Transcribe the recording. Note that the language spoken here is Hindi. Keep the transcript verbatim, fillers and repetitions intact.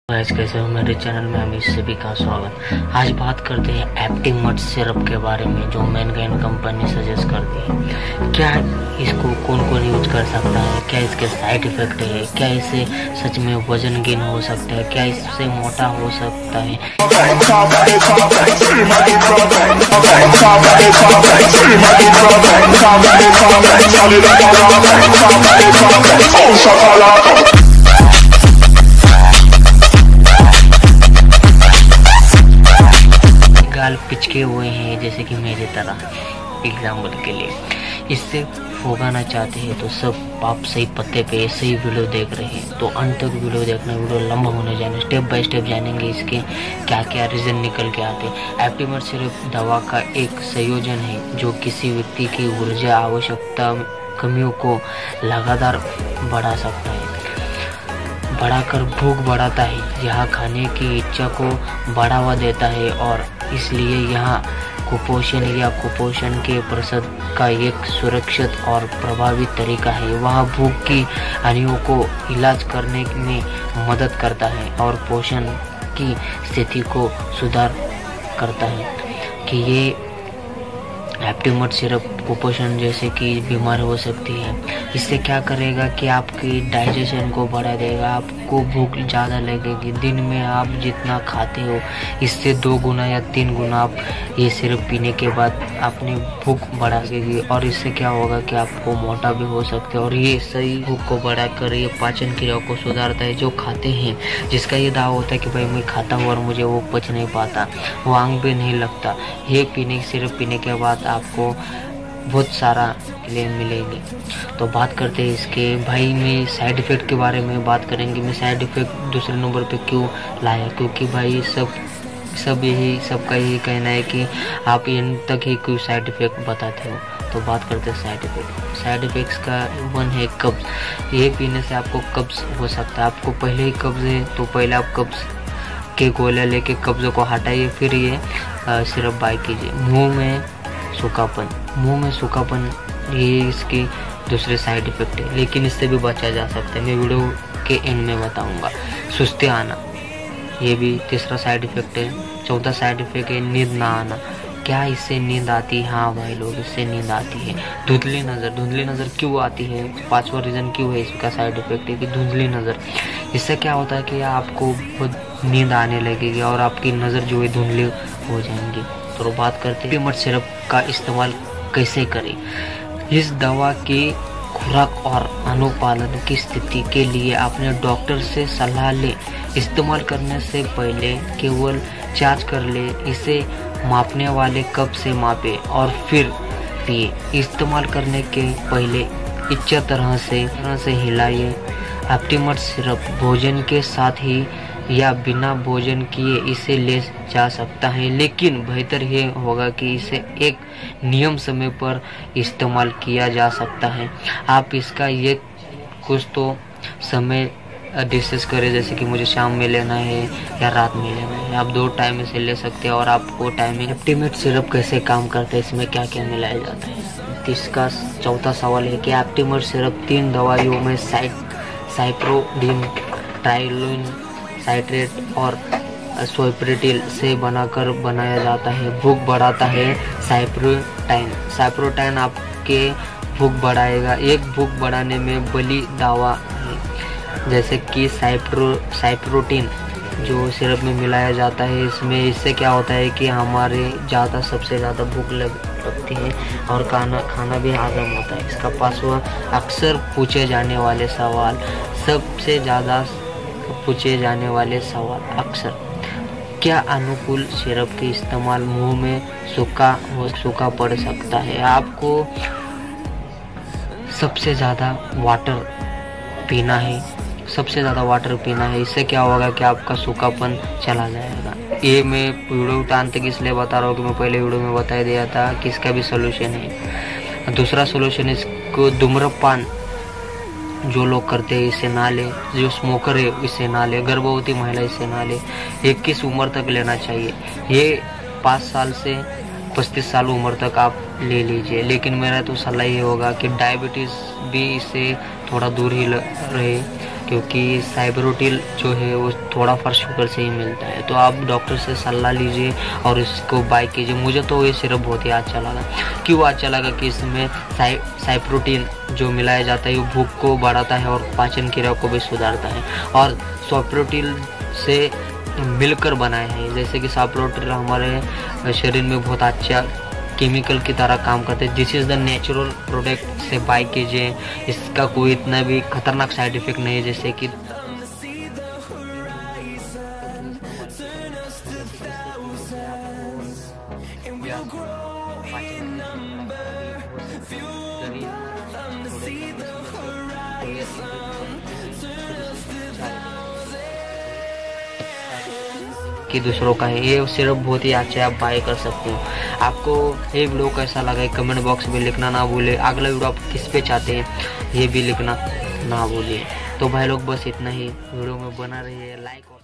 गाइस, कैसे हो? मेरे चैनल में हमें सभी का स्वागत। आज बात करते हैं एप्टीमर्ट सिरप के बारे में, जो मैनकाइंड कंपनी सजेस्ट करती है। क्या इसको कौन कौन यूज कर सकता है, क्या इसके साइड इफेक्ट है, क्या इससे सच में वजन गेन हो सकता है, क्या इससे मोटा हो सकता है। गाल पिचके हुए हैं जैसे कि मेरी तरह, एग्जाम्पल के लिए, इससे फोगाना चाहते हैं तो सब आप सही पत्ते पे सही वीडियो देख रहे हैं तो अंत तक वीडियो देखना। वीडियो लंबा होने जाने, स्टेप बाय स्टेप जानेंगे इसके क्या क्या रीजन निकल के आते हैं। एप्टीमर्ट सिर्फ दवा का एक संयोजन है जो किसी व्यक्ति की ऊर्जा आवश्यकता कमियों को लगातार बढ़ा सकता है, बढ़ाकर भूख बढ़ाता है, यह खाने की इच्छा को बढ़ावा देता है और इसलिए यहाँ कुपोषण या कुपोषण के प्रसाद का एक सुरक्षित और प्रभावी तरीका है। वह भूख की हानियों को इलाज करने में मदद करता है और पोषण की स्थिति को सुधार करता है। कि ये एप्टीमर्ट सिरप कुपोषण जैसे कि बीमारी हो सकती है, इससे क्या करेगा कि आपकी डाइजेशन को बढ़ा देगा, आपको भूख ज़्यादा लगेगी। दिन में आप जितना खाते हो इससे दो गुना या तीन गुना आप ये सिरप पीने के बाद अपनी भूख बढ़ा देगी और इससे क्या होगा कि आपको मोटा भी हो सकते हैं। और ये सही भूख को बढ़ाकर ये पाचन क्रिया को सुधारता है। जो खाते हैं, जिसका ये दावा होता है कि भाई मैं खाता हूँ और मुझे वो पच नहीं पाता, वो आंग भी नहीं लगता, ये पीने सिरप पीने के बाद आपको बहुत सारा ले मिलेगी। तो बात करते हैं इसके भाई में साइड इफ़ेक्ट के बारे में बात करेंगे। मैं साइड इफ़ेक्ट दूसरे नंबर पे क्यों लाया, क्योंकि भाई सब सब यही सबका यही कहना है कि आप इन तक ही कोई साइड इफ़ेक्ट बताते हो। तो बात करते हैं साइड इफ़ेक्ट। साइड इफ़ेक्ट्स का वन है कब्ज। ये पीने से आपको कब्ज हो सकता है। आपको पहले ही कब्ज है तो पहले आप कब्ज के गोला लेके कब्ज को हटाइए, फिर ये सिरप बाय कीजिए। मुँह में सूखापन, मुंह में सूखापन ये इसकी दूसरे साइड इफेक्ट है, लेकिन इससे भी बचा जा सकता है। मैं वीडियो के एंड में बताऊंगा। सुस्ती आना, ये भी तीसरा साइड इफेक्ट है। चौथा साइड इफेक्ट है नींद ना आना। क्या इससे नींद आती है? हाँ भाई लोग, इससे नींद आती है। धुंधली नज़र, धुंधली नज़र क्यों आती है? पांचवा रीज़न क्यों है इसका साइड इफेक्ट है कि धुंधली नज़र। इससे क्या होता है कि आपको बहुत नींद आने लगेगी और आपकी नज़र जो है धुंधली हो जाएंगी। तो बात करते हैं एप्टीमर्ट सिरप का इस्तेमाल कैसे करें। इस दवा की खुराक और अनुपालन की स्थिति के लिए आपने डॉक्टर से सलाह ले। इस्तेमाल करने से पहले केवल जांच कर ले। इसे मापने वाले कप से मापे और फिर पिए। इस्तेमाल करने के पहले अच्छी तरह से तरह से हिलाइए। एप्टीमर्ट सिरप भोजन के साथ ही या बिना भोजन किए इसे ले जा सकता है, लेकिन बेहतर ये होगा कि इसे एक नियम समय पर इस्तेमाल किया जा सकता है। आप इसका ये कुछ तो समय डिस्कस करें, जैसे कि मुझे शाम में लेना है या रात में लेना है। आप दो टाइम इसे ले सकते हैं और आपको टाइमिंग। एप्टीमर्ट सिरप कैसे काम करता है, इसमें क्या क्या मिलाया जाता है। इसका चौथा सवाल है कि एप्टीमर्ट सिरप तीन दवाइयों में साइट साइप्रोडिन, ट्राइलोइन साइट्रेट और सोइप्रेटिल से बनाकर बनाया जाता है। भूख बढ़ाता है साइप्रोटाइन। साइप्रोटाइन आपके भूख बढ़ाएगा। एक भूख बढ़ाने में बड़ी दवा है, जैसे कि साइप्रो साइप्रोटीन जो सिरप में मिलाया जाता है। इसमें इससे क्या होता है कि हमारे ज़्यादा सबसे ज़्यादा भूख लग लगती है और खाना खाना भी हजम होता है। इसका पासवर्ड अक्सर पूछे जाने वाले सवाल, सबसे ज़्यादा पूछे जाने वाले सवाल अक्सर, क्या अनुकूल सिरप के इस्तेमाल मुंह में सूखा सूखा पड़ सकता है। आपको सबसे ज़्यादा वाटर पीना है, सबसे ज़्यादा वाटर पीना है। इससे क्या होगा कि आपका सूखापन चला जाएगा। ये मैं वीडियो टाइम तक इसलिए बता रहा हूँ कि मैं पहले वीडियो में बता दिया था कि इसका भी सोल्यूशन है। दूसरा सोल्यूशन, इसको धूम्रपान जो लोग करते हैं इसे ना ले, जो स्मोकर है इसे ना ले, गर्भवती महिला इसे ना ले। इक्कीस उम्र तक लेना चाहिए। ये पाँच साल से पच्चीस साल उम्र तक आप ले लीजिए, लेकिन मेरा तो सलाह ये होगा कि डायबिटीज़ भी इससे थोड़ा दूर ही रहे। क्योंकि साइब्रोटिल जो है वो थोड़ा फर शुगर से ही मिलता है। तो आप डॉक्टर से सलाह लीजिए और इसको बाय कीजिए। मुझे तो ये सिर्फ बहुत ही अच्छा लगा। क्यों अच्छा लगा कि इसमें साइ साइप्रोटीन जो मिलाया जाता है वो भूख को बढ़ाता है और पाचन क्रिया को भी सुधारता है, और साइप्रोटिल से मिलकर बनाए हैं। जैसे कि साइप्रोटिल हमारे शरीर में बहुत अच्छा केमिकल की तरह काम करते हैं। This is the natural product से बाय कीजिए। इसका कोई इतना भी खतरनाक साइड इफेक्ट नहीं है जैसे कि कि दूसरों का है। ये सिर्फ बहुत ही अच्छा आप बाय कर सकते हो। आपको ये वीडियो कैसा लगा कमेंट बॉक्स में लिखना ना भूले। अगला वीडियो आप किस पे चाहते हैं ये भी लिखना ना भूलिए। तो भाई लोग बस इतना ही, वीडियो में बना रहिए, लाइक